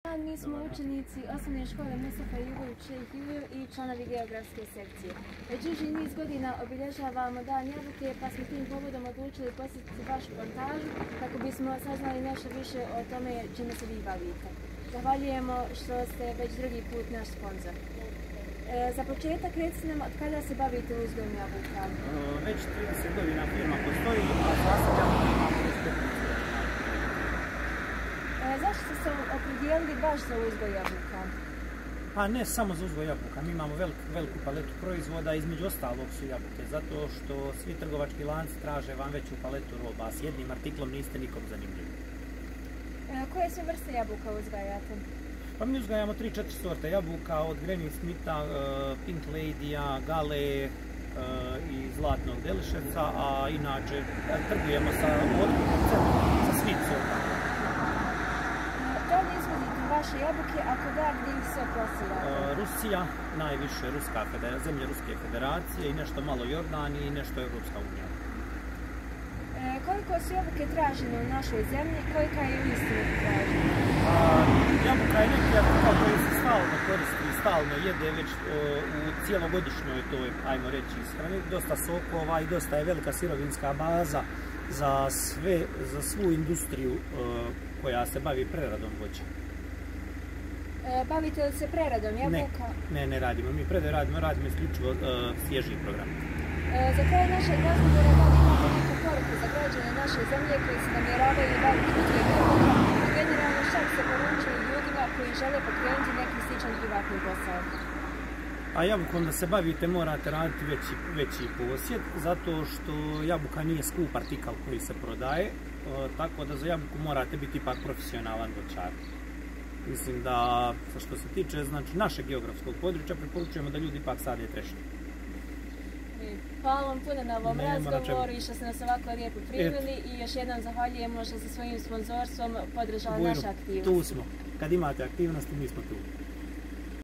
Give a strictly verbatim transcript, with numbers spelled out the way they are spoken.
Mi smo učenici osnovne škole Mustafa Jugović i članovi geografske sekcije. Već duži niz godina obilježavamo Dan jabuke, pa smo tim povodom odlučili posjetiti vašu plantažu kako bismo saznali nešto više o tome čime se vi bavite. Zahvaljujemo što ste već drugi put naš sponzor. E, za početak recite nam od kada se bavite uzgojem jabuka? Već trideset godina firma postoji, a zasad jabuka imamo već petnaest godina. Zašto ste se opredijelili baš za uzgoj jabuka? Pa ne samo za uzgoj jabuka, mi imamo velik, veliku paletu proizvoda, između ostalog su jabuke, zato što svi trgovački lanci traže vam veću paletu roba, s jednim artiklom niste nikom zanimljivi. E, koje sve vrste jabuka uzgajate? Pa mi uzgajamo tri četiri sorte jabuka, od Granny Smitha, Pink Lady-a, Gale i Zlatnog Deliševca, a inače trgujemo sa otkupom sa svih sorta. Da li izvodite vaše jabuke, ako da, gdje ih se plasirate? Rusija, najviše Ruska federacija, zemlje Ruske federacije i nešto malo Jordanije i nešto Evropska unija. E, koliko su jabuke tražene u našoj zemlji, kolika je uistinu tražena? Jabuka je neki artikal koji se stalno koristi i stalno jede već o, u cijelogodišnjoj toj, ajmo reći, ishrani. Dosta sokova i dosta je velika sirovinska baza za, sve, za svu industriju o, koja se bavi preradom voća. E, bavite li se preradom jabuka? Ne, ne, ne radimo. Mi predaj radimo, radimo isključivo uh, svježi program. E, za kraj našeg razgovora da li imate neku poruku za građane naše zemlje koji se namjeravaju baviti uzgojem jabuka i generalno šta bi se poručili ljudima koji žele pokrenuti neki sličan privatni posao? A jabukom da se bavite morate raditi veći, veći posjed, zato što jabuka nije skup artikal koji se prodaje, e, tako da za jabuku morate biti ipak profesionalan voćar. Mislim da, što se tiče znači, našeg geografskog područja, preporučujemo da ljudi ipak sade trešnje. Hvala vam puno na ovom razgovoru i što ste nas ovako lijepo primili i još jednom zahvaljujemo što ste svojim sponzorstvom podržali naše aktivnosti. Tu smo. Kad imate aktivnosti, mi smo tu.